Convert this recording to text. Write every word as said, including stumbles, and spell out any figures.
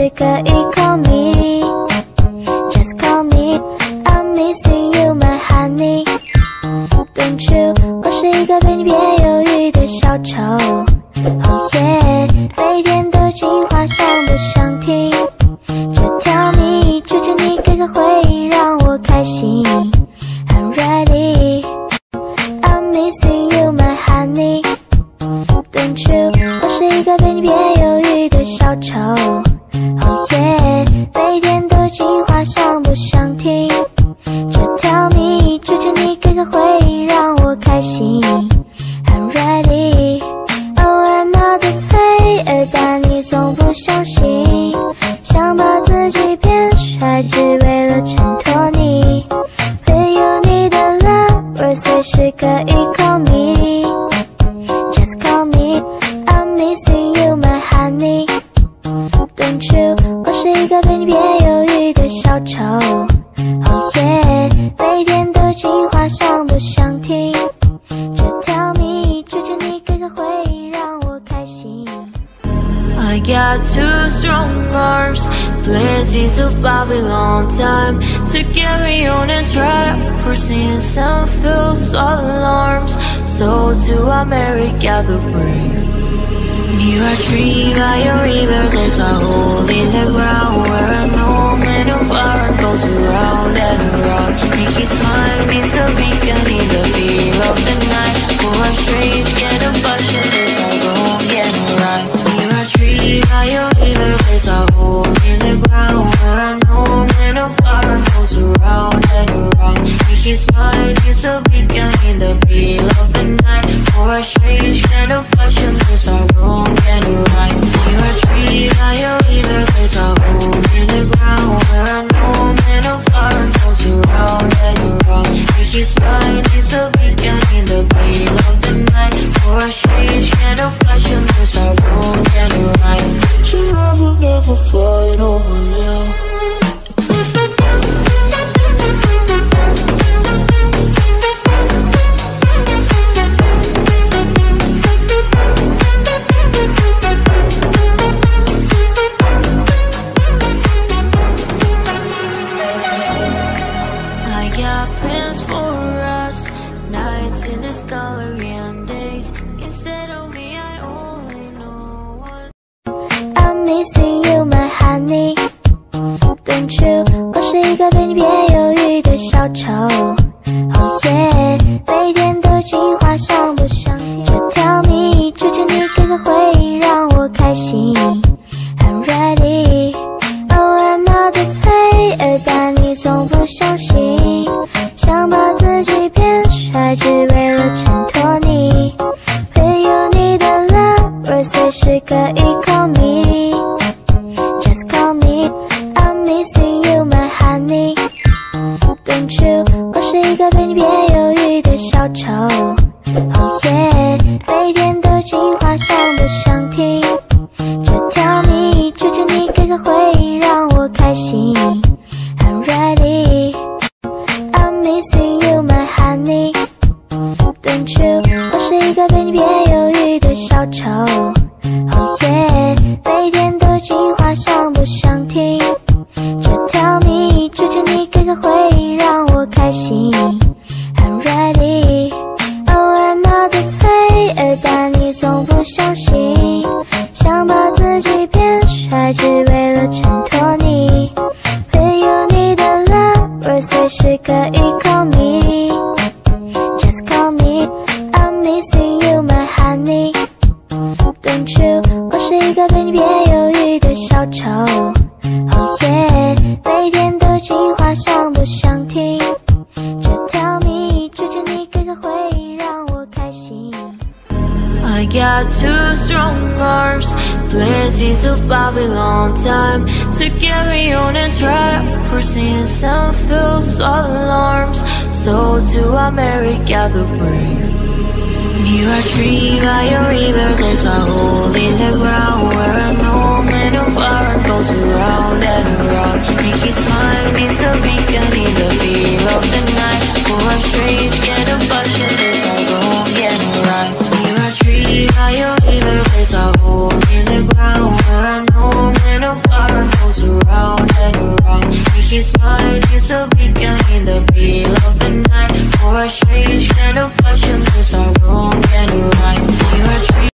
时可以 call me Just call me I'm missing you my honey Don't you 我是一个对你别犹豫的小丑 Oh yeah 每天都进化想不想听这条谜求求你给个回应让我开心 I'm ready I'm missing you my honey Don't you 我是一个对你别犹豫的小丑 Oh yeah 每天都进化想不想听这条谜求求你给个回应让我开心 I'm ready Oh another day 但你总不相信想把自己变帅只为了衬托你会有你的 love 随时可以 call me Just call me I'm missing you my honey Don't you 我是一个对你别犹豫的小丑 Oh yeah 每天都进化想不想听这条谜求求你给个回应让我开心 I got two strong arms blazing of Babylon time to get me on a track for seeing some false alarms so to America the brave Near a tree by a river there's a hole in the ground where a moment of fire goes around and around and his mind is a beacon in the middle of the night for a strange kind of passion there's a wrong and right Near a tree by a river there's a hole in the ground where a moment of fire goes around and around and his mind is a beacon in the middle of the night for a strange kind of passion there's a wrong and right Near a tree by a river there's a hole in the ground where a moment of fire goes around and around and his mind is a beacon in the middle of the night for a strange kind of passion there's a wrong and right So I will never fight over you plans for us nights in this gallery and days instead of me I only know what I'm missing you my honey Don't you 我是一个对你别犹豫的小丑 Oh yeah 每天都进化想不想听这条谜求求你给个回应让我开心 I'm ready Oh another day 但你总不相信想把自己变帅只为了衬托你会有你的 love 随时可以 call me Just call me I'm missing you my honey Don't you 我是一个对你别犹豫的小丑 Oh yeah 每天都进化想不想听这条谜求求你给个回应让我开心 I'm ready I'm missing you my honey Don't you 我是一个对你别犹豫的小丑 Oh yeah 每天都进化想不想听这条谜求求你给个回应让我开心 I'm ready Oh another day 但你总不相信想把自己变帅只为了衬托你会有你的 love 随时可以 call me Just call me I'm missing you my honey Don't you 我是一个对你别犹豫的小丑 Oh yeah 每天都进化想不想听这条谜求求你给个回应让我开心 I got two strong arms blazing of Babylon time to get me on a track for seeing some false alarms so to America the brave Near a tree by a river there's a hole in the ground where a moment of fire goes around and around and his mind is a beacon in the middle of the night for a strange kind of passion there's a wrong and right Near a tree by a river there's a hole in the ground where a moment of fire goes around and around. His mind is a beacon in the pale of the night. For a strange kind of fashion, there's a wrong and a right. We are